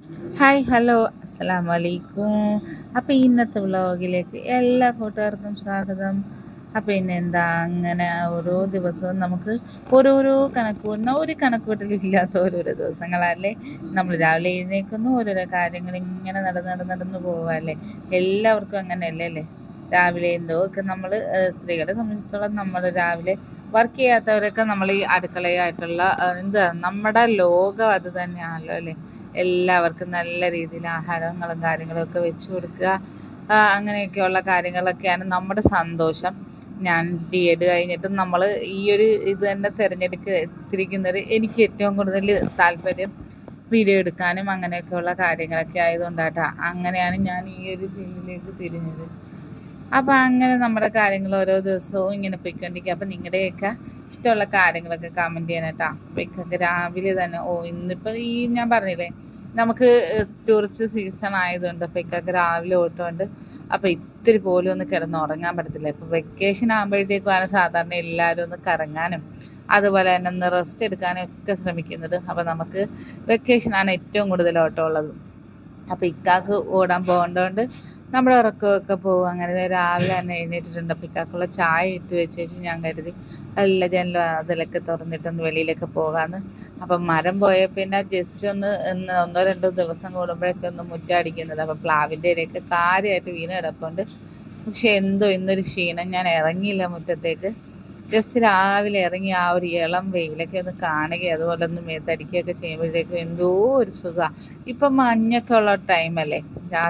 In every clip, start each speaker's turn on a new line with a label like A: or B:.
A: Hi hello അസ്സലാമു അലൈക്കും. അപ്പോൾ ഇന്നത്തെ വ്ളോഗിലേക്ക് എല്ലാ കൂട്ടുകാർക്കും സ്വാഗതം. അപ്പോൾ ഇന്നെന്താ അങ്ങനെ ഓരോ ദിവസവും നമുക്ക് ഓരോരോ ഒരു കണക്കുകൂട്ടലില്ലാത്ത ഓരോരോ ദിവസങ്ങളല്ലേ. നമ്മൾ രാവിലെ എഴുന്നേൽക്കുന്നു, ഓരോരോ കാര്യങ്ങൾ ഇങ്ങനെ നടന്ന് പോവാല്ലേ. എല്ലാവർക്കും അങ്ങനെയല്ലേ അല്ലേ. രാവിലെ എന്തോ ഒക്കെ നമ്മൾ സ്ത്രീകളെ സംബന്ധിച്ചിടത്തോളം നമ്മൾ രാവിലെ വർക്ക് ചെയ്യാത്തവരൊക്കെ നമ്മൾ ഈ അടുക്കളയായിട്ടുള്ള എന്താ നമ്മുടെ ലോകം അത് തന്നെയാണല്ലോ അല്ലേ. എല്ലാവർക്കും നല്ല രീതിയിൽ ആഹാരങ്ങളും കാര്യങ്ങളും ഒക്കെ വെച്ച് കൊടുക്കുക. അങ്ങനെയൊക്കെയുള്ള കാര്യങ്ങളൊക്കെയാണ് നമ്മുടെ സന്തോഷം. ഞാൻ DED കഴിഞ്ഞിട്ടും നമ്മൾ ഈ ഒരു ഇത് തന്നെ തിരഞ്ഞെടുത്തിരിക്കുന്നത്. എനിക്ക് ഏറ്റവും കൂടുതൽ താല്പര്യം വീഡിയോ എടുക്കാനും അങ്ങനെയൊക്കെയുള്ള കാര്യങ്ങളൊക്കെ ആയതുകൊണ്ടാട്ടോ. അങ്ങനെയാണ് ഞാൻ ഈ ഒരു ഫീൽഡിലേക്ക് തിരിഞ്ഞത്. അപ്പം അങ്ങനെ നമ്മുടെ കാര്യങ്ങൾ ഓരോ ദിവസവും ഇങ്ങനെ പോയിക്കൊണ്ടിരിക്കുക. അപ്പം നിങ്ങളുടെയൊക്കെ ഇഷ്ടമുള്ള കാര്യങ്ങളൊക്കെ കമൻറ്റ് ചെയ്യണം കേട്ടോ. അപ്പം ഇക്കൊക്കെ രാവിലെ തന്നെ ഇന്നിപ്പോൾ ഈ ഞാൻ പറഞ്ഞില്ലേ നമുക്ക് ടൂറിസ്റ്റ് സീസൺ ആയതുകൊണ്ട് അപ്പം ഇക്കൊക്കെ രാവിലെ ഓട്ടമുണ്ട്. അപ്പം ഇത്തിരി പോലും ഒന്ന് കിടന്നുറങ്ങാൻ പറ്റത്തില്ല. ഇപ്പം വെക്കേഷൻ ആകുമ്പോഴത്തേക്കുമാണ് സാധാരണ എല്ലാവരും ഒന്ന് കറങ്ങാനും അതുപോലെ തന്നെ ഒന്ന് റെസ്റ്റ് എടുക്കാനും ഒക്കെ ശ്രമിക്കുന്നത്. അപ്പം നമുക്ക് വെക്കേഷനാണ് ഏറ്റവും കൂടുതൽ ഓട്ടമുള്ളത്. അപ്പം ഇക്കാക്ക് ഓടാൻ പോകേണ്ടതുകൊണ്ട് നമ്മുടെ ഉറക്കമൊക്കെ പോകും. അങ്ങനെ രാവിലെ തന്നെ എഴുന്നേറ്റിട്ടുണ്ട്. അപ്പം ഇക്കാക്കുള്ള ചായ ഇട്ട് വെച്ചേച്ച് ഞാൻ കരുതി എല്ലാ ജനലും അതിലൊക്കെ തുറന്നിട്ടൊന്ന് വെളിയിലൊക്കെ പോകാമെന്ന്. അപ്പം മരം പോയ പിന്നെ ജസ്റ്റ് ഒന്ന് ഒന്നോ രണ്ടോ ദിവസം കൂടുമ്പോഴൊക്കെ ഒന്ന് മുറ്റടിക്കുന്നത്. അപ്പം പ്ലാവിൻ്റെ ഇലയൊക്കെ കാര്യമായിട്ട് വീണ് കിടപ്പുണ്ട്. പക്ഷെ എന്തോ ഇന്നൊരു ക്ഷീണം, ഞാൻ ഇറങ്ങിയില്ല മുറ്റത്തേക്ക്. ജസ്റ്റ് രാവിലെ ഇറങ്ങി ആ ഒരു ഇളം വെയിലൊക്കെ ഒന്ന് കാണുകയും അതുപോലെ ഒന്ന് മേത്തടിക്കുകയൊക്കെ ചെയ്യുമ്പോഴത്തേക്കും എന്തോ ഒരു സുഖമാണ്. ഇപ്പം മഞ്ഞൊക്കെ ഉള്ള ടൈമല്ലേ.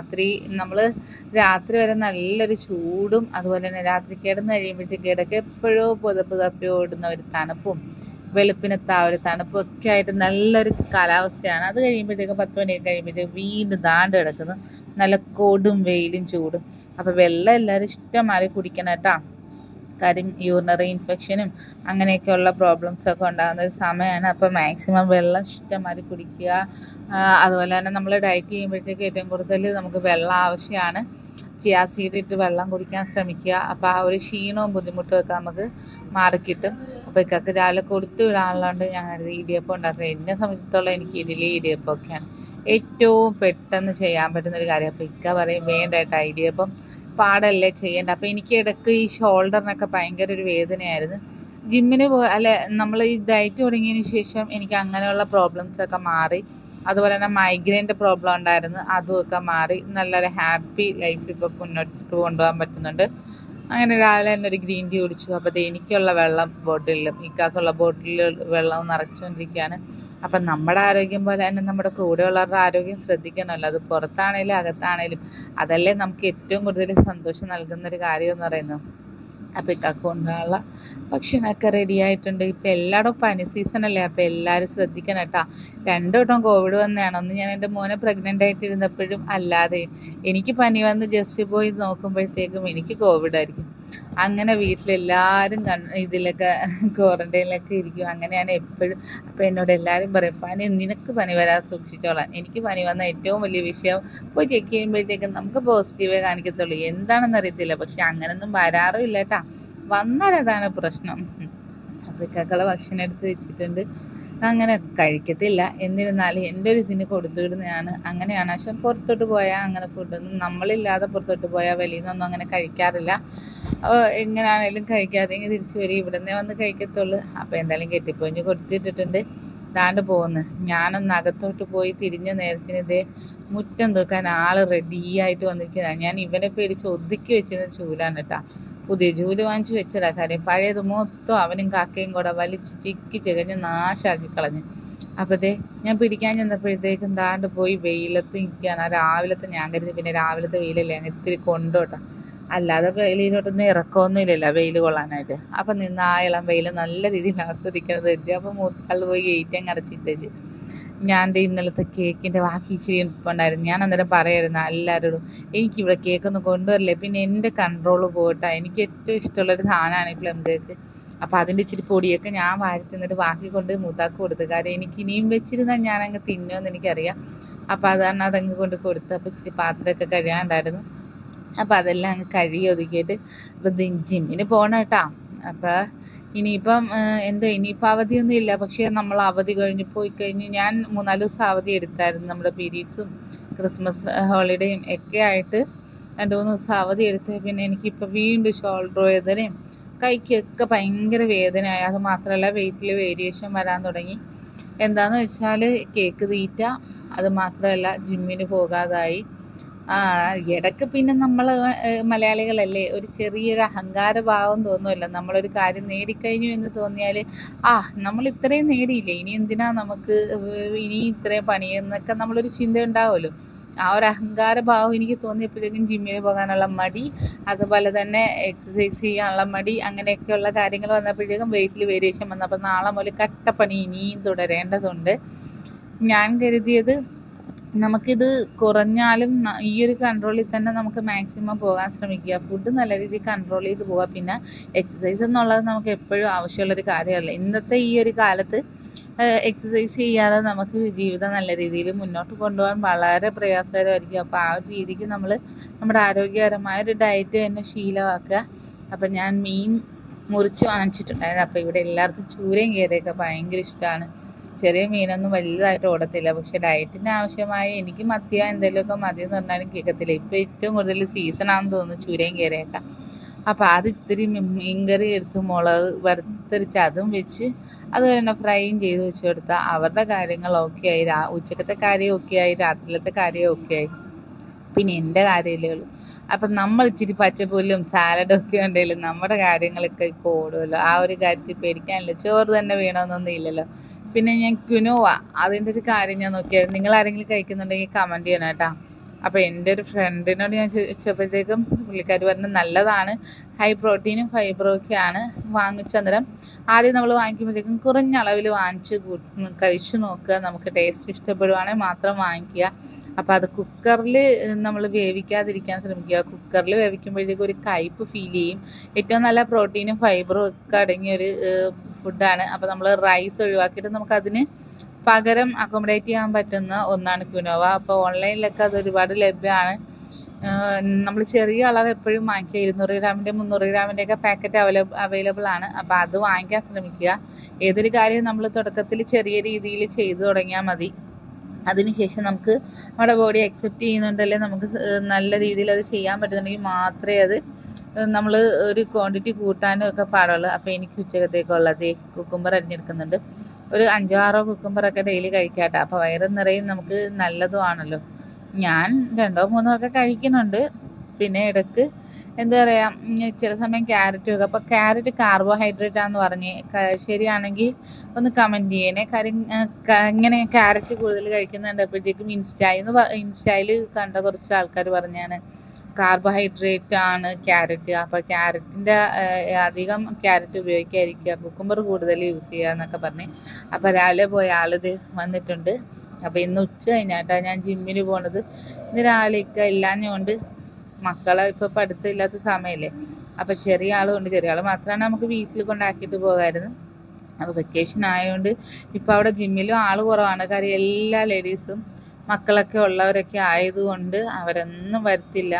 A: രാത്രി വരെ നല്ലൊരു ചൂടും അതുപോലെ തന്നെ രാത്രി കിടന്ന് കഴിയുമ്പോഴത്തേക്ക് ഇടയ്ക്ക് എപ്പോഴോ പുതപ്പ് തപ്പി ഓടുന്ന ഒരു തണുപ്പും വെളുപ്പിനത്തെ ആ ഒരു തണുപ്പും ഒക്കെ ആയിട്ട് നല്ലൊരു കാലാവസ്ഥയാണ്. അത് കഴിയുമ്പോഴത്തേക്കും 10 മണിയൊക്കെ കഴിയുമ്പോഴത്തേക്ക് വീണ്ടും ദാണ്ട് കിടക്കുന്നു നല്ല കൊടും വെയിലും ചൂടും. അപ്പോൾ വെള്ളം എല്ലാവരും ഇഷ്ടംമാതിരി കുടിക്കണം കേട്ടോ. കാര്യം യൂറിനറി ഇൻഫെക്ഷനും അങ്ങനെയൊക്കെയുള്ള പ്രോബ്ലംസൊക്കെ ഉണ്ടാകുന്ന ഒരു സമയമാണ്. അപ്പോൾ മാക്സിമം വെള്ളം ഇഷ്ടംമാതിരി കുടിക്കുക. അതുപോലെ തന്നെ നമ്മൾ ഡയറ്റ് ചെയ്യുമ്പോഴത്തേക്ക് ഏറ്റവും കൂടുതൽ നമുക്ക് വെള്ളം ആവശ്യമാണ്. ചിയാ സീഡ് ഇട്ട് വെള്ളം കുടിക്കാൻ ശ്രമിക്കുക. അപ്പോൾ ആ ഒരു ക്ഷീണവും ബുദ്ധിമുട്ടും ഒക്കെ നമുക്ക് മാറിക്കിട്ടും. അപ്പോൾ ഇക്കൊക്കെ രാവിലെ കൊടുത്തു വിടാനുള്ളതുകൊണ്ട് ഞാൻ ഇടിയപ്പം ഉണ്ടാക്കുക. എന്നെ സംബന്ധിച്ചിടത്തോളം എനിക്ക് ഇടിയപ്പം ഒക്കെയാണ് ഏറ്റവും പെട്ടെന്ന് ചെയ്യാൻ പറ്റുന്നൊരു കാര്യം. അപ്പോൾ ഇക്ക പറയും വേണ്ട കേട്ടോ ഇടിയപ്പം പാടല്ലേ ചെയ്യേണ്ട. അപ്പോൾ എനിക്ക് ഇടയ്ക്ക് ഈ ഷോൾഡറിനൊക്കെ ഭയങ്കര ഒരു വേദനയായിരുന്നു. നമ്മൾ ഈ ഡയറ്റ് തുടങ്ങിയതിന് ശേഷം എനിക്ക് അങ്ങനെയുള്ള പ്രോബ്ലംസൊക്കെ മാറി. അതുപോലെ തന്നെ മൈഗ്രെയിൻ്റെ പ്രോബ്ലം ഉണ്ടായിരുന്നു, അതുമൊക്കെ മാറി. നല്ലൊരു ഹാപ്പി ലൈഫ് ഇപ്പോൾ മുന്നോട്ട് കൊണ്ടുപോകാൻ പറ്റുന്നുണ്ട്. അങ്ങനെ രാവിലെ തന്നെ ഒരു ഗ്രീൻ ടീ കുടിച്ചു. അപ്പോൾ എനിക്കുള്ള വെള്ളം ബോട്ടിലും ഇക്കാക്കുള്ള ബോട്ടിലിൽ വെള്ളം നിറച്ചുകൊണ്ടിരിക്കുകയാണ്. അപ്പം നമ്മുടെ ആരോഗ്യം പോലെ തന്നെ നമ്മുടെ കൂടെയുള്ളവരുടെ ആരോഗ്യം ശ്രദ്ധിക്കണമല്ലോ. അത് പുറത്താണേലും അകത്താണേലും അതല്ലേ നമുക്ക് ഏറ്റവും കൂടുതൽ സന്തോഷം നൽകുന്നൊരു കാര്യം എന്ന് പറയുന്നത്. അപ്പോൾ ഇക്കാക്ക് കൊണ്ടുള്ള ഭക്ഷണമൊക്കെ റെഡി ആയിട്ടുണ്ട്. ഇപ്പം എല്ലായിടും പനി സീസണല്ലേ. അപ്പോൾ എല്ലാവരും ശ്രദ്ധിക്കണം കേട്ടോ. 2 വട്ടം കോവിഡ് വന്നതാണ്. ഒന്ന് ഞാൻ എൻ്റെ മോനെ പ്രഗ്നൻ്റ് ആയിട്ടിരുന്നപ്പോഴും അല്ലാതെ എനിക്ക് പനി വന്ന് ജസ്റ്റ് പോയി നോക്കുമ്പോഴത്തേക്കും എനിക്ക് കോവിഡായിരിക്കും. അങ്ങനെ വീട്ടിലെല്ലാവരും ഇതിലൊക്കെ ക്വാറൻറ്റൈനിലൊക്കെ ഇരിക്കും. അങ്ങനെയാണ് എപ്പോഴും. അപ്പോൾ എന്നോട് എല്ലാവരും പറയും നിനക്ക് പനി വരാതെ സൂക്ഷിച്ചോളാം. എനിക്ക് പനി വന്ന ഏറ്റവും വലിയ വിഷയം പോയി ചെക്ക് ചെയ്യുമ്പോഴത്തേക്കും നമുക്ക് പോസിറ്റീവേ കാണിക്കത്തുള്ളൂ. എന്താണെന്ന് അറിയത്തില്ല. പക്ഷെ അങ്ങനൊന്നും വരാറും ഇല്ല കേട്ടോ. വന്നാൽ അതാണ് പ്രശ്നം. അപ്പോൾ ഇക്കാക്കുള്ള ഭക്ഷണം എടുത്ത് വെച്ചിട്ടുണ്ട്. അങ്ങനെ കഴിക്കത്തില്ല, എന്നിരുന്നാലും എൻ്റെ ഒരു ഇതിന് കൊടുത്തു വിടുന്നതാണ്. അങ്ങനെയാണ്. പക്ഷെ പുറത്തോട്ട് പോയാൽ അങ്ങനെ ഫുഡൊന്നും നമ്മളില്ലാതെ പുറത്തോട്ട് പോയാൽ വെളിയിൽ നിന്നൊന്നും അങ്ങനെ കഴിക്കാറില്ല. എങ്ങനെയാണേലും കഴിക്കാതെങ്കിൽ തിരിച്ച് വരും, ഇവിടെ നിന്നേ വന്ന് കഴിക്കത്തുള്ളൂ. അപ്പോൾ എന്തായാലും കെട്ടിപ്പൊഞ്ഞ് കൊടുത്തിട്ടിട്ടുണ്ട്. ദാണ്ട് പോകുന്നു. ഞാനൊന്ന് അകത്തോട്ട് പോയി തിരിഞ്ഞ നേരത്തിന് ഇതേ മുറ്റം തൂക്കാൻ ആൾ റെഡിയായിട്ട് വന്നിരിക്കുന്നതാണ്. ഞാൻ ഇവനെ പേടിച്ച് ഒതുക്കി വെച്ചിരുന്ന ചൂലാണ് കേട്ടോ. പുതിയ ചൂല് വാങ്ങിച്ചു വെച്ചതാ. കാര്യം പഴയത് മൊത്തം അവനും കാക്കയും കൂടെ വലിച്ച് ചിക്കി ചികഞ്ഞ് നാശാക്കി കളഞ്ഞു. അപ്പോൾ ഞാൻ പിടിക്കാൻ ചെന്നപ്പോഴത്തേക്കും ദാണ്ട് പോയി വെയിലത്ത് നിൽക്കുകയാണ്. ആ രാവിലത്തെ ഞാൻ കരുതി പിന്നെ രാവിലത്തെ വെയിലല്ലേ അങ്ങ് ഇത്തിരി കൊണ്ടോട്ടെ, അല്ലാതെ വെയിലോട്ടൊന്നും ഇറക്കമൊന്നും ഇല്ലല്ലോ വെയിൽ കൊള്ളാനായിട്ട്. അപ്പം നിന്ന് ആ ഇളം വെയിൽ നല്ല രീതിയിൽ ആസ്വദിക്കുന്നത് കരുതി. അപ്പം മൂത്താൾ പോയി ഗേറ്റ് അങ്ങ് അടച്ചിട്ടേച്ച്. ഞാൻ ഇന്നലത്തെ കേക്കിൻ്റെ ബാക്കി ഇച്ചിരി ഇരിപ്പുണ്ടായിരുന്നു. ഞാൻ അന്നേരം പറയായിരുന്നു എല്ലാവരോടും എനിക്കിവിടെ കേക്കൊന്നും കൊണ്ടുവരില്ലേ, പിന്നെ എൻ്റെ കൺട്രോൾ പോയിട്ടാ. എനിക്ക് ഏറ്റവും ഇഷ്ടമുള്ളൊരു സാധനമാണ് ഈ പ്ലം കേക്ക്. അപ്പോൾ അതിൻ്റെ ഇച്ചിരി പൊടിയൊക്കെ ഞാൻ വാരി തിന്നിട്ട് ബാക്കി കൊണ്ട് മൂത്താക്ക് കൊടുത്തു. കാര്യം എനിക്ക് ഇനിയും വെച്ചിരുന്നാൽ ഞാനങ്ങ് തിന്നുമെന്ന് എനിക്കറിയാം. അപ്പോൾ അതാണ് അതങ്ങ് കൊണ്ട് കൊടുത്ത്. അപ്പോൾ ഇച്ചിരി പാത്രമൊക്കെ കഴുകാനുണ്ടായിരുന്നു. അപ്പോൾ അതെല്ലാം അങ്ങ് കഴുകി ഒതുക്കിയിട്ട് ഇപ്പം ജിമ്മിന് പോകണം കേട്ടോ. അപ്പം ഇനിയിപ്പം ഇനിയിപ്പോൾ അവധിയൊന്നും ഇല്ല. പക്ഷേ നമ്മൾ അവധി കഴിഞ്ഞ് പോയി കഴിഞ്ഞ് ഞാൻ 3-4 ദിവസം അവധി എടുത്തായിരുന്നു. നമ്മുടെ പീരീഡ്സും ക്രിസ്മസ് ഹോളിഡേയും ഒക്കെ ആയിട്ട് 2-3 ദിവസം അവധി എടുത്ത് പിന്നെ എനിക്കിപ്പോൾ വീണ്ടും ഷോൾഡർ വേദനയും കൈക്കൊക്കെ ഭയങ്കര വേദനയായി. അത് മാത്രമല്ല വെയിറ്റിൽ വേരിയേഷൻ വരാൻ തുടങ്ങി. എന്താണെന്ന് വെച്ചാൽ കേക്ക് തീറ്റ, അത് മാത്രമല്ല ജിമ്മിന് പോകാതായി. ഇടയ്ക്ക് പിന്നെ നമ്മൾ മലയാളികളല്ലേ, ഒരു ചെറിയൊരു അഹങ്കാര ഭാവം തോന്നുമല്ലോ. നമ്മളൊരു കാര്യം നേടിക്കഴിഞ്ഞു എന്ന് തോന്നിയാൽ നമ്മൾ ഇത്രയും നേടിയില്ലേ, ഇനി എന്തിനാ നമുക്ക് ഇനി ഇത്രയും പണിയെന്നൊക്കെ നമ്മളൊരു ചിന്ത ഉണ്ടാവുമല്ലോ. ആ ഒരു അഹങ്കാര ഭാവം എനിക്ക് തോന്നിയപ്പോഴേക്കും ജിമ്മിന് പോകാനുള്ള മടി, അതുപോലെ തന്നെ എക്സസൈസ് ചെയ്യാനുള്ള മടി, അങ്ങനെയൊക്കെയുള്ള കാര്യങ്ങൾ വന്നപ്പോഴേക്കും വെയിറ്റിൽ വേരിയേഷൻ വന്നപ്പോൾ നാളെ മുതൽ കട്ടപ്പണി ഇനിയും തുടരേണ്ടതുണ്ട്. ഞാൻ കരുതിയത് നമുക്കിത് കുറഞ്ഞാലും ഈ ഒരു കൺട്രോളിൽ തന്നെ നമുക്ക് മാക്സിമം പോകാൻ ശ്രമിക്കുക. ഫുഡ് നല്ല രീതിയിൽ കൺട്രോൾ ചെയ്ത് പോവുക. പിന്നെ എക്സസൈസ് എന്നുള്ളത് നമുക്ക് എപ്പോഴും ആവശ്യമുള്ളൊരു കാര്യമല്ല. ഇന്നത്തെ ഈ ഒരു കാലത്ത് എക്സസൈസ് ചെയ്യാതെ നമുക്ക് ജീവിതം നല്ല രീതിയിൽ മുന്നോട്ട് കൊണ്ടുപോകാൻ വളരെ പ്രയാസകരമായിരിക്കും. അപ്പോൾ ആ ഒരു രീതിക്ക് നമ്മൾ നമ്മുടെ ആരോഗ്യകരമായ ഒരു ഡയറ്റ് തന്നെ ശീലമാക്കുക. അപ്പം ഞാൻ മീൻ മുറിച്ച് വാങ്ങിച്ചിട്ടുണ്ടായിരുന്നു. അപ്പോൾ ഇവിടെ എല്ലാവർക്കും ചൂരയും കയറിയൊക്കെ ഭയങ്കര ഇഷ്ടമാണ്. ചെറിയ മീനൊന്നും വലുതായിട്ട് ഓടത്തില്ല. പക്ഷെ ഡയറ്റിന് ആവശ്യമായ എനിക്ക് മത്തിയ എന്തെങ്കിലുമൊക്കെ മതി എന്ന് പറഞ്ഞാലും കേൾക്കത്തില്ല. ഇപ്പോൾ ഏറ്റവും കൂടുതൽ സീസണാണെന്ന് തോന്നുന്നു ചൂരയും കയറിയൊക്കെ. അപ്പോൾ അത് ഇത്തിരി മീൻകറി എടുത്ത് മുളക് വറുത്തരിച്ച് അതും വെച്ച് അതുപോലെ തന്നെ ഫ്രൈയും ചെയ്ത് വെച്ച് കൊടുത്താൽ അവരുടെ കാര്യങ്ങൾ ഓക്കെ ആയി. ഉച്ചക്കത്തെ കാര്യം ഓക്കെ ആയി, രാത്രിയിലത്തെ കാര്യം ഓക്കെ ആയി. പിന്നെ എൻ്റെ കാര്യമല്ലേ ഉള്ളൂ. അപ്പം നമ്മൾ ഇച്ചിരി പച്ചപ്പുല്ലും സാലഡും ഒക്കെ ഉണ്ടെങ്കിലും നമ്മുടെ കാര്യങ്ങളൊക്കെ ഇപ്പോൾ ഓടുമല്ലോ. ആ ഒരു കാര്യത്തിൽ പേടിക്കാനില്ല. ചോറ് തന്നെ വേണമെന്നൊന്നും ഇല്ലല്ലോ. പിന്നെ ഞാൻ ക്വിനോവ, അതിൻ്റെ ഒരു കാര്യം ഞാൻ നോക്കിയായിരുന്നു. നിങ്ങൾ ആരെങ്കിലും കഴിക്കുന്നുണ്ടെങ്കിൽ കമൻറ്റ് ചെയ്യണം കേട്ടോ. അപ്പോൾ എൻ്റെ ഒരു ഫ്രണ്ടിനോട് ഞാൻ ചോദിച്ചപ്പോഴത്തേക്കും പുള്ളിക്കാർ പറഞ്ഞ് നല്ലതാണ്, ഹൈ പ്രോട്ടീനും ഫൈബറും ഒക്കെയാണ്. വാങ്ങിച്ചന്നേരം ആദ്യം നമ്മൾ വാങ്ങിക്കുമ്പോഴത്തേക്കും കുറഞ്ഞ അളവിൽ കഴിച്ചു നോക്കുക. നമുക്ക് ടേസ്റ്റ് ഇഷ്ടപ്പെടുവാണെങ്കിൽ മാത്രം വാങ്ങിക്കുക. അപ്പോൾ അത് കുക്കറിൽ നമ്മൾ വേവിക്കാതിരിക്കാൻ ശ്രമിക്കുക. കുക്കറിൽ വേവിക്കുമ്പോഴത്തേക്കും ഒരു കയ്പ്പ് ഫീൽ ചെയ്യും. ഏറ്റവും നല്ല പ്രോട്ടീനും ഫൈബറും ഒക്കെ അടങ്ങിയൊരു ഫുഡാണ്. അപ്പോൾ നമ്മൾ റൈസ് ഒഴിവാക്കിയിട്ട് നമുക്കതിന് പകരം അക്കോമഡേറ്റ് ചെയ്യാൻ പറ്റുന്ന ഒന്നാണ് ക്വിനോവ. അപ്പോൾ ഓൺലൈനിലൊക്കെ അത് ഒരുപാട് ലഭ്യമാണ്. നമ്മൾ ചെറിയ അളവ് എപ്പോഴും വാങ്ങിക്കുക. 200 ഗ്രാമിൻ്റെ 300 ഗ്രാമിൻ്റെയൊക്കെ പാക്കറ്റ് അവൈലബിൾ ആണ്. അപ്പോൾ അത് വാങ്ങിക്കാൻ ശ്രമിക്കുക. ഏതൊരു കാര്യം നമ്മൾ തുടക്കത്തിൽ ചെറിയ രീതിയിൽ ചെയ്തു തുടങ്ങിയാൽ മതി. അതിനുശേഷം നമുക്ക് നമ്മുടെ ബോഡി അക്സെപ്റ്റ് ചെയ്യുന്നുണ്ടല്ലേ, നമുക്ക് നല്ല രീതിയിൽ അത് ചെയ്യാൻ പറ്റുന്നുണ്ടെങ്കിൽ മാത്രമേ അത് നമ്മൾ ഒരു ക്വാണ്ടിറ്റി കൂട്ടാനും ഒക്കെ പാടുള്ളൂ. അപ്പോൾ എനിക്ക് ഉച്ചക്കത്തേക്കുള്ളത് കുക്കുംബർ അരിഞ്ഞെടുക്കുന്നുണ്ട്. ഒരു 5-6 കുക്കുംബറൊക്കെ ഡെയിലി കഴിക്കാട്ടോ. അപ്പോൾ വയറ് നിറയും, നമുക്ക് നല്ലതുമാണല്ലോ. ഞാൻ 2-3 ഒക്കെ കഴിക്കുന്നുണ്ട്. പിന്നെ ഇടയ്ക്ക് എന്താ പറയുക, ചില സമയം ക്യാരറ്റ് വെക്കുക. അപ്പോൾ ക്യാരറ്റ് കാർബോഹൈഡ്രേറ്റ് ആണെന്ന് പറഞ്ഞ് ശരിയാണെങ്കിൽ ഒന്ന് കമൻറ്റ് ചെയ്യണേ. കാര്യം ഇങ്ങനെ ക്യാരറ്റ് കൂടുതൽ കഴിക്കുന്നുണ്ടപ്പോഴത്തേക്കും ഇൻസ്റ്റയിൽ കണ്ട കുറച്ച് ആൾക്കാർ പറഞ്ഞാണ് കാർബോഹൈഡ്രേറ്റ് ആണ് ക്യാരറ്റ്. അപ്പോൾ ക്യാരറ്റിൻ്റെ അധികം ക്യാരറ്റ് ഉപയോഗിക്കാതിരിക്കുക, കുക്കുംബർ കൂടുതൽ യൂസ് ചെയ്യുക എന്നൊക്കെ പറഞ്ഞ്. അപ്പോൾ രാവിലെ പോയ ആളിത് വന്നിട്ടുണ്ട്. അപ്പോൾ ഇന്ന് ഉച്ച കഴിഞ്ഞാട്ടാണ് ഞാൻ ജിമ്മിന് പോണത്. ഇന്ന് രാവിലെയൊക്കെ ഇല്ലാഞ്ഞുകൊണ്ട് മക്കളെ ഇപ്പോൾ പഠിത്തമില്ലാത്ത സമയമല്ലേ. അപ്പോൾ ചെറിയ ആളുകൊണ്ട്, ചെറിയ ആൾ മാത്രമാണ് നമുക്ക് വീട്ടിൽ കൊണ്ടാക്കിയിട്ട് പോകാമായിരുന്നു. അപ്പോൾ വെക്കേഷൻ ആയതുകൊണ്ട് ഇപ്പോൾ അവിടെ ജിമ്മിലും ആൾ കുറവാണ്. കാര്യം എല്ലാ ലേഡീസും മക്കളൊക്കെ ഉള്ളവരൊക്കെ ആയതുകൊണ്ട് അവരൊന്നും വരത്തില്ല.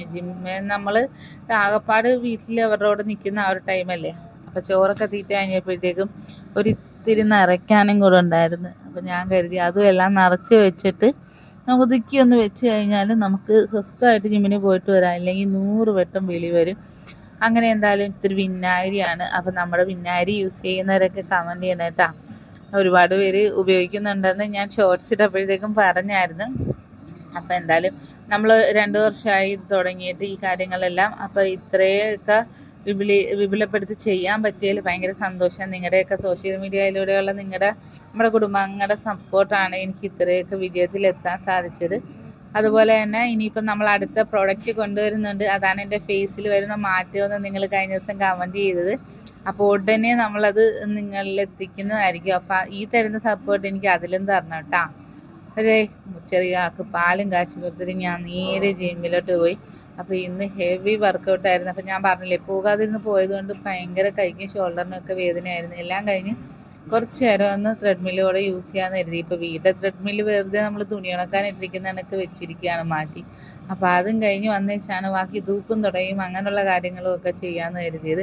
A: നമ്മൾ ആകപ്പാട് വീട്ടിൽ അവരോട് നിൽക്കുന്ന ആ ഒരു ടൈമല്ലേ. അപ്പോൾ ചോറൊക്കെ തീറ്റ കഴിഞ്ഞപ്പോഴത്തേക്കും ഒരിത്തിരി നിറയ്ക്കാനും കൂടെ ഉണ്ടായിരുന്നു. അപ്പോൾ ഞാൻ കരുതി അതും എല്ലാം നിറച്ച് വെച്ചിട്ട് നമുക്ക് ഒതുക്കി ഒന്ന് വെച്ച് കഴിഞ്ഞാൽ നമുക്ക് സ്വസ്ഥമായിട്ട് ജിമ്മിന് പോയിട്ട് വരാം. അല്ലെങ്കിൽ 100 വട്ടം വിളി വരും. അങ്ങനെ എന്തായാലും ഇത്തിരി വിനാഗിരിയാണ്. അപ്പം നമ്മുടെ വിനാഗിരി യൂസ് ചെയ്യുന്നവരൊക്കെ കമൻറ്റ് ചെയ്യണം കേട്ടോ. ഒരുപാട് പേര് ഉപയോഗിക്കുന്നുണ്ടെന്ന് ഞാൻ ഷോർട്സ് ഇട്ടപ്പോഴത്തേക്കും പറഞ്ഞായിരുന്നു. അപ്പോൾ എന്തായാലും നമ്മൾ 2 വർഷമായി ഇത് തുടങ്ങിയിട്ട് ഈ കാര്യങ്ങളെല്ലാം. അപ്പോൾ ഇത്രയൊക്കെ വിപുലപ്പെടുത്തി ചെയ്യാൻ പറ്റിയതിൽ ഭയങ്കര സന്തോഷം. നിങ്ങളുടെയൊക്കെ സോഷ്യൽ മീഡിയയിലൂടെയുള്ള നമ്മുടെ കുടുംബങ്ങളുടെ സപ്പോർട്ടാണ് എനിക്ക് ഇത്രയൊക്കെ വിജയത്തിലെത്താൻ സാധിച്ചത്. അതുപോലെ തന്നെ ഇനിയിപ്പം നമ്മൾ അടുത്ത പ്രോഡക്റ്റ് കൊണ്ടുവരുന്നുണ്ട്. അതാണ് എൻ്റെ ഫേസിൽ വരുന്ന മാറ്റമെന്ന് നിങ്ങൾ കഴിഞ്ഞ ദിവസം കമൻറ്റ് ചെയ്തത്. അപ്പോൾ ഉടനെ നമ്മളത് നിങ്ങളിൽ എത്തിക്കുന്നതായിരിക്കും. അപ്പോൾ ഈ തരുന്ന സപ്പോർട്ട് എനിക്ക് അതിലും തരണം കേട്ടോ. അതെ, ചെറിയ ആൾക്ക് പാലും കാച്ചി കൊടുത്തിട്ട് ഞാൻ നേരെ ജിമ്മിലോട്ട് പോയി. അപ്പോൾ ഇന്ന് ഹെവി വർക്കൗട്ടായിരുന്നു. അപ്പോൾ ഞാൻ പറഞ്ഞില്ലേ, പോകാതിരുന്ന് പോയതുകൊണ്ട് ഭയങ്കര കൈക്കും ഷോൾഡറിനും ഒക്കെ വേദനയായിരുന്നു. എല്ലാം കഴിഞ്ഞ് കുറച്ച് നേരം ഒന്ന് ത്രെഡ്മില്ലോടെ യൂസ് ചെയ്യാമെന്ന് കരുതി. ഇപ്പോൾ വീട്ടിലെ ത്രെഡ്മില്ല് വെറുതെ നമ്മൾ തുണി ഉണക്കാൻ ഇട്ടിരിക്കുന്നതൊക്കെ വെച്ചിരിക്കുകയാണ് മാറ്റി. അപ്പോൾ അതും കഴിഞ്ഞ് വന്നേച്ചാണ് ബാക്കി തൂപ്പും തുടയും അങ്ങനെയുള്ള കാര്യങ്ങളും ഒക്കെ ചെയ്യാമെന്ന് കരുതിയത്.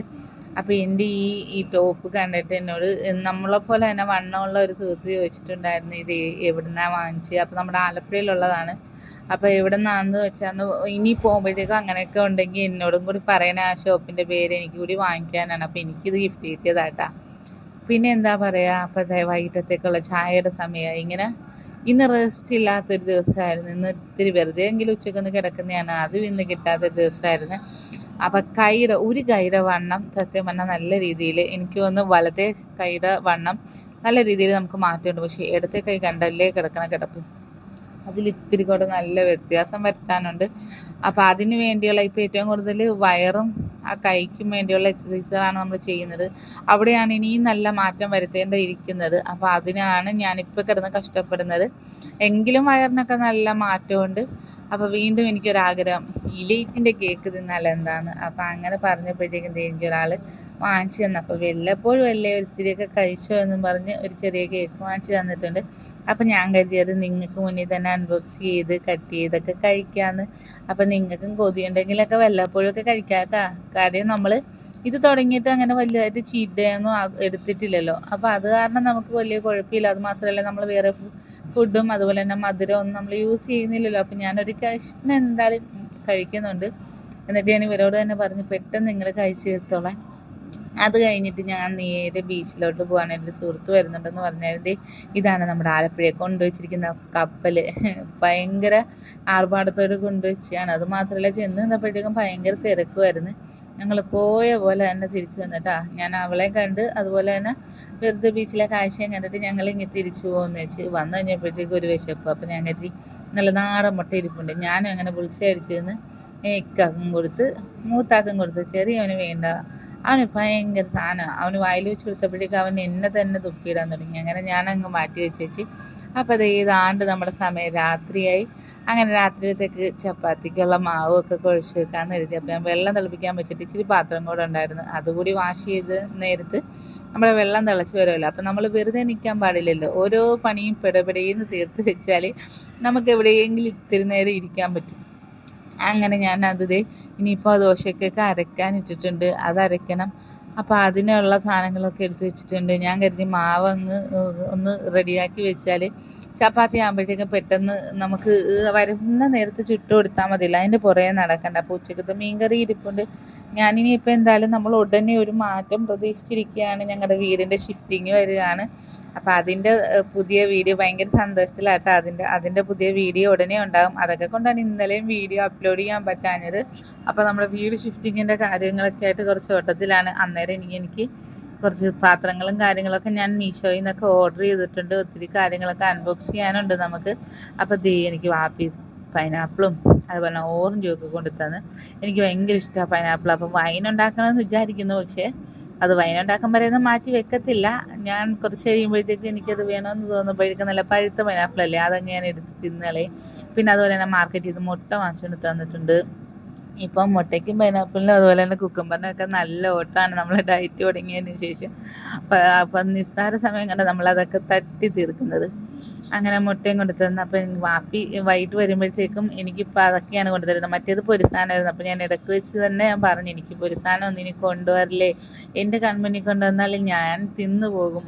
A: അപ്പോൾ എൻ്റെ ഈ ടോപ്പ് കണ്ടിട്ട് എന്നോട് നമ്മളെപ്പോലെ തന്നെ വണ്ണമുള്ള ഒരു സുഹൃത്ത് ചോദിച്ചിട്ടുണ്ടായിരുന്നു ഇത് എവിടുന്നാണ് വാങ്ങിച്ചത്. അപ്പോൾ നമ്മുടെ ആലപ്പുഴയിലുള്ളതാണ്. അപ്പോൾ എവിടെ നിന്നാണെന്ന് വെച്ചാൽ ഇനി പോകുമ്പോഴത്തേക്കും അങ്ങനെയൊക്കെ ഉണ്ടെങ്കിൽ എന്നോടും കൂടി പറയണ ആ ഷോപ്പിൻ്റെ പേര് എനിക്ക് കൂടി വാങ്ങിക്കാനാണ്. അപ്പോൾ എനിക്കിത് ഗിഫ്റ്റ് കിട്ടിയതാട്ടാ. പിന്നെ എന്താ പറയുക, അപ്പോൾ വൈകിട്ടത്തേക്കുള്ള ചായയുടെ സമയമായി. ഇന്ന് റെസ്റ്റ് ഇല്ലാത്തൊരു ദിവസമായിരുന്നു. ഇന്ന് ഇത്തിരി വെറുതെ എങ്കിലും ഉച്ചക്കൊന്ന് കിടക്കുന്നതാണ്. അതും ഇന്ന് കിട്ടാത്തൊരു ദിവസമായിരുന്നു. അപ്പം ഒരു കൈയുടെ വണ്ണം സത്യം പറഞ്ഞാൽ നല്ല രീതിയിൽ എനിക്ക് തോന്നുന്നു വലത്തെ കൈയുടെ വണ്ണം നല്ല രീതിയിൽ നമുക്ക് മാറ്റമുണ്ട്. പക്ഷേ ഇടത്തെ കൈ കണ്ടല്ലേ കിടക്കണ കിടപ്പ് അതിലിത്തിരി കൂടെ നല്ല വ്യത്യാസം വരുത്താനുണ്ട്. അപ്പോൾ അതിന് വേണ്ടിയുള്ള ഇപ്പോൾ ഏറ്റവും കൂടുതൽ വയറും ആ കൈക്കും വേണ്ടിയുള്ള എക്സസൈസുകളാണ് നമ്മൾ ചെയ്യുന്നത്. അവിടെയാണ് ഇനിയും നല്ല മാറ്റം വരുത്തേണ്ടിയിരിക്കുന്നത്. അപ്പോൾ അതിനാണ് ഞാനിപ്പോൾ കിടന്ന് കഷ്ടപ്പെടുന്നത്. എങ്കിലും വയറിനൊക്കെ നല്ല മാറ്റമുണ്ട്. അപ്പോൾ വീണ്ടും എനിക്കൊരാഗ്രഹം ഇലൈറ്റിൻ്റെ കേക്ക് തിന്നാൽ എന്താണ്. അപ്പോൾ അങ്ങനെ പറഞ്ഞപ്പോഴത്തേക്കും എനിക്കൊരാൾ വാങ്ങിച്ചു തന്നു. അപ്പോൾ വല്ലപ്പോഴും അല്ലേ ഒത്തിരിയൊക്കെ കഴിച്ചോ എന്നും പറഞ്ഞ് ഒരു ചെറിയ കേക്ക് വാങ്ങിച്ചു തന്നിട്ടുണ്ട്. അപ്പം ഞാൻ കരുതിയത് നിങ്ങൾക്ക് മുന്നിൽ തന്നെ അൺബോക്സ് ചെയ്ത് കട്ട് ചെയ്തൊക്കെ കഴിക്കാമെന്ന്. അപ്പം നിങ്ങൾക്കും കൊതിയുണ്ടെങ്കിലൊക്കെ വല്ലപ്പോഴൊക്കെ കഴിക്കാക്ക. കാര്യം നമ്മൾ ഇത് തുടങ്ങിയിട്ട് അങ്ങനെ വലുതായിട്ട് ചീറ്റ് ഡേ ഒന്നും എടുത്തിട്ടില്ലല്ലോ. അപ്പോൾ അത് കാരണം നമുക്ക് വലിയ കുഴപ്പമില്ല. അത് മാത്രമല്ല നമ്മൾ വേറെ ഫുഡും അതുപോലെ തന്നെ മധുരമൊന്നും നമ്മൾ യൂസ് ചെയ്യുന്നില്ലല്ലോ. അപ്പം ഞാനൊരു കഷ്ണം എന്തായാലും കഴിക്കുന്നുണ്ട്. എന്നിട്ട് ഞാൻ ഇവരോട് തന്നെ പറഞ്ഞു പെട്ടെന്ന് നിങ്ങൾ കഴിച്ചു തീർത്തോളാം. അത് കഴിഞ്ഞിട്ട് ഞാൻ നേരെ ബീച്ചിലോട്ട് പോകാൻ എൻ്റെ സുഹൃത്ത് വരുന്നുണ്ടെന്ന് പറഞ്ഞാൽ ഇതാണ് നമ്മുടെ ആലപ്പുഴയെ കൊണ്ടുവച്ചിരിക്കുന്ന കപ്പൽ. ഭയങ്കര ആർഭാടത്തോട് കൊണ്ടുവച്ചാണ്. അത് മാത്രമല്ല ചെന്ന് നിന്നപ്പോഴത്തേക്കും ഭയങ്കര തിരക്കുമായിരുന്നു. ഞങ്ങൾ പോയ പോലെ തന്നെ തിരിച്ചു വന്നിട്ടാ. ഞാൻ അവളെ കണ്ട് അതുപോലെ തന്നെ വെറുതെ ബീച്ചിലെ കാഴ്ചയും കണ്ടിട്ട് ഞങ്ങൾ ഇങ്ങനെ തിരിച്ചു പോകുമെന്ന് വെച്ച് വന്നു കഴിഞ്ഞപ്പോഴത്തേക്കും ഒരു വിശപ്പ്. അപ്പം ഞാൻ കരുതി നല്ല നാടൻ മുട്ട ഇരിപ്പുണ്ട്. ഞാനും അങ്ങനെ പുളിച്ച അടിച്ചതെന്ന് ഇക്കാക്കും കൊടുത്ത് മൂത്താക്കും കൊടുത്ത്. ചെറിയവന് വേണ്ട, അവന് ഭയങ്കര സാധനമാണ്. അവന് വായിൽ വെച്ച് കൊടുത്തപ്പോഴേക്കും അവൻ എന്നെ തന്നെ തുപ്പിയിടാൻ തുടങ്ങി. അങ്ങനെ ഞാനങ്ങ് മാറ്റി വെച്ചേച്ച്. അപ്പോൾ അത് ഏതാണ്ട് നമ്മുടെ സമയം രാത്രിയായി. അങ്ങനെ രാത്രിയിലത്തേക്ക് ചപ്പാത്തിക്കുള്ള മാവൊക്കെ കുഴച്ച് വെക്കാമെന്ന് കരുതി. അപ്പോൾ ഞാൻ വെള്ളം തിളപ്പിക്കാൻ വെച്ചിട്ട് ഇച്ചിരി പാത്രം കൂടെ ഉണ്ടായിരുന്നു. അതുകൂടി വാഷ് ചെയ്ത് നേരത്ത് നമ്മുടെ വെള്ളം തിളച്ച് വരുമല്ലോ. അപ്പം നമ്മൾ വെറുതെ നിൽക്കാൻ പാടില്ലല്ലോ. ഓരോ പണിയും പെടപെടേന്ന് തീർത്ത് വെച്ചാൽ നമുക്ക് എവിടെയെങ്കിലും ഇത്തിരി നേരം ഇരിക്കാൻ പറ്റും. അങ്ങനെ ഞാൻ ഇനിയിപ്പോൾ ദോശക്കൊക്കെ അരയ്ക്കാൻ ഇട്ടിട്ടുണ്ട്. അത് അരയ്ക്കണം. അപ്പോൾ അതിനുള്ള സാധനങ്ങളൊക്കെ എടുത്ത് വെച്ചിട്ടുണ്ട്. ഞാൻ കരുതി മാവ് ഒന്ന് റെഡിയാക്കി വെച്ചാൽ ചപ്പാത്തി ആകുമ്പോഴത്തേക്കും പെട്ടെന്ന് നമുക്ക് വരുന്ന നേരത്ത് ചുട്ട് കൊടുത്താൽ മതിയല്ലോ. അതിൻ്റെ പുറകെ നടക്കണ്ട. അപ്പോൾ ഉച്ചക്കത്തെ മീൻകറി ഇരിപ്പുണ്ട്. ഞാനിനിയിപ്പോൾ എന്തായാലും നമ്മൾ ഉടനെ ഒരു മാറ്റം പ്രതീക്ഷിച്ചിരിക്കുകയാണ്. ഞങ്ങളുടെ വീടിൻ്റെ ഷിഫ്റ്റിങ് വരികയാണ്. അപ്പോൾ അതിൻ്റെ പുതിയ വീഡിയോ ഭയങ്കര സന്തോഷത്തിലാട്ടോ. അതിൻ്റെ പുതിയ വീഡിയോ ഉടനെ ഉണ്ടാകും. അതൊക്കെ കൊണ്ടാണ് ഇന്നലെയും വീഡിയോ അപ്ലോഡ് ചെയ്യാൻ പറ്റാഞ്ഞത്. അപ്പോൾ നമ്മുടെ വീട് ഷിഫ്റ്റിങ്ങിൻ്റെ കാര്യങ്ങളൊക്കെ ആയിട്ട് കുറച്ച് ഓട്ടത്തിലാണ്. അന്നേരം എനിക്ക് കുറച്ച് പാത്രങ്ങളും കാര്യങ്ങളൊക്കെ ഞാൻ മീഷോയിൽ നിന്നൊക്കെ ഓർഡർ ചെയ്തിട്ടുണ്ട്. ഒത്തിരി കാര്യങ്ങളൊക്കെ അൺബോക്സ് ചെയ്യാനുണ്ട് നമുക്ക്. അപ്പോൾ എനിക്ക് വാപ്പി പൈനാപ്പിളും അതുപോലെ ഓറഞ്ചും ഒക്കെ കൊണ്ടുതന്ന്. എനിക്ക് ഭയങ്കര ഇഷ്ടമാണ് പൈനാപ്പിൾ. അപ്പം വൈൻ ഉണ്ടാക്കണമെന്ന് വിചാരിക്കുന്നു. പക്ഷേ അത് വൈൻ ഉണ്ടാക്കാൻ പറയുന്നത് മാറ്റി വെക്കത്തില്ല. ഞാൻ കുറച്ച് കഴിയുമ്പോഴത്തേക്ക് എനിക്കത് വേണമെന്ന് തോന്നുമ്പോഴേക്കും നല്ല പഴുത്ത പൈനാപ്പിളല്ലേ അതങ്ങ് ഞാൻ എടുത്ത് തിന്നളേ. പിന്നെ അതുപോലെ തന്നെ മാർക്കറ്റിൽ നിന്ന് മുട്ട വാങ്ങിച്ചുകൊണ്ട് തന്നിട്ടുണ്ട്. ഇപ്പം മുട്ടയ്ക്കും പൈനാപ്പിളിനും അതുപോലെ തന്നെ കുക്കുംബറിനൊക്കെ നല്ല ഓട്ടമാണ് നമ്മൾ ഡയറ്റ് തുടങ്ങിയതിന് ശേഷം. അപ്പം നിസ്സാര സമയം കണ്ട് നമ്മളതൊക്കെ തട്ടി തീർക്കുന്നത്. അങ്ങനെ മുട്ടയും കൊണ്ടു തന്നു. അപ്പം വാപ്പി വൈകിട്ട് വരുമ്പോഴത്തേക്കും എനിക്കിപ്പോൾ അതൊക്കെയാണ് കൊണ്ടുതരുന്നത്. മറ്റേത് പൊരിസാനായിരുന്നു. അപ്പം ഞാൻ ഇടയ്ക്ക് വെച്ച് തന്നെ ഞാൻ പറഞ്ഞു എനിക്ക് പൊരിസാനം ഒന്നും ഇനി കൊണ്ടുവരല്ലേ, എൻ്റെ കൺമുന്നിൽ കൊണ്ടുവന്നാൽ ഞാൻ തിന്നു പോകും.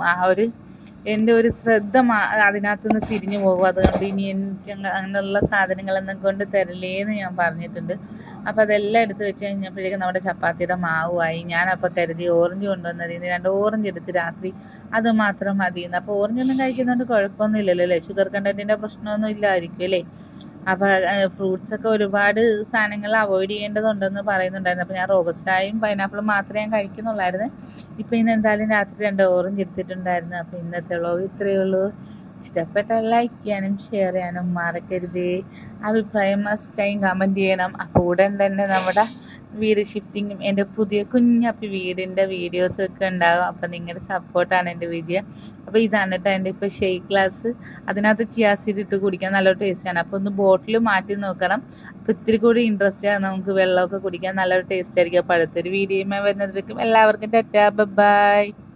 A: എൻ്റെ ഒരു ശ്രദ്ധ അതിനകത്ത് നിന്ന് തിരിഞ്ഞു പോകും. അതുകൊണ്ട് ഇനി എനിക്ക് അങ്ങനെയുള്ള സാധനങ്ങളൊന്നും കൊണ്ട് തരല്ലേന്ന് ഞാൻ പറഞ്ഞിട്ടുണ്ട്. അപ്പോൾ അതെല്ലാം എടുത്ത് വെച്ച് കഴിഞ്ഞപ്പോഴേക്കും നമ്മുടെ ചപ്പാത്തിയുടെ മാവുമായി. ഞാനപ്പോൾ കരുതി ഓറഞ്ച് കൊണ്ടുവന്നത് ഇന്ന് 2 ഓറഞ്ച് എടുത്ത് രാത്രി അത് മാത്രം മതിയെന്ന്. അപ്പോൾ ഓറഞ്ചൊന്നും കഴിക്കുന്നതുകൊണ്ട് കുഴപ്പമൊന്നുമില്ലല്ലോ അല്ലേ, ഷുഗർ കണ്ടൻറ്റിൻ്റെ പ്രശ്നമൊന്നും ഇല്ലായിരിക്കും അല്ലേ. അപ്പോൾ ഫ്രൂട്ട്സൊക്കെ ഒരുപാട് സാധനങ്ങൾ അവോയ്ഡ് ചെയ്യേണ്ടതുണ്ടെന്ന് പറയുന്നുണ്ടായിരുന്നു. അപ്പോൾ ഞാൻ റോബസ്റ്റായും പൈനാപ്പിളും മാത്രമേ ഞാൻ കഴിക്കുന്നുള്ളായിരുന്നു. ഇപ്പോൾ ഇന്ന് എന്തായാലും രാത്രി 2 ഓറഞ്ച് എടുത്തിട്ടുണ്ടായിരുന്നു. അപ്പോൾ ഇന്നത്തെ വ്ളോഗ് ഇത്രയേ ഉള്ളൂ. ഇഷ്ടപ്പെട്ടാൽ ലൈക്ക് ചെയ്യാനും ഷെയർ ചെയ്യാനും മറക്കരുത്. അഭിപ്രായം മസ്റ്റായും കമൻറ്റ് ചെയ്യണം. അപ്പോൾ ഉടൻ തന്നെ നമ്മുടെ വീട് ഷിഫ്റ്റിങ്ങും എൻ്റെ പുതിയ കുഞ്ഞപ്പി വീടിൻ്റെ വീഡിയോസൊക്കെ ഉണ്ടാകും. അപ്പോൾ നിങ്ങളുടെ സപ്പോർട്ടാണ് എൻ്റെ വിജയം. അപ്പോൾ ഇതാണ് കേട്ടോ എൻ്റെ ഇപ്പോൾ ഷേക്ക് ഗ്ലാസ്. അതിനകത്ത് ചിയാ സീഡ് ഇട്ട് കുടിക്കാൻ നല്ലൊരു ടേസ്റ്റാണ്. അപ്പോൾ ഒന്ന് ബോട്ടിൽ മാറ്റി നോക്കണം. അപ്പോൾ ഇത്തിരി കൂടി ഇൻട്രസ്റ്റ് ആണ് നമുക്ക് വെള്ളമൊക്കെ കുടിക്കാൻ നല്ലൊരു ടേസ്റ്റ് ആയിരിക്കും. അപ്പോൾ അടുത്തൊരു വീഡിയോയുമായി വരുന്നതിലേക്കും എല്ലാവർക്കും ടാറ്റാ ബൈ.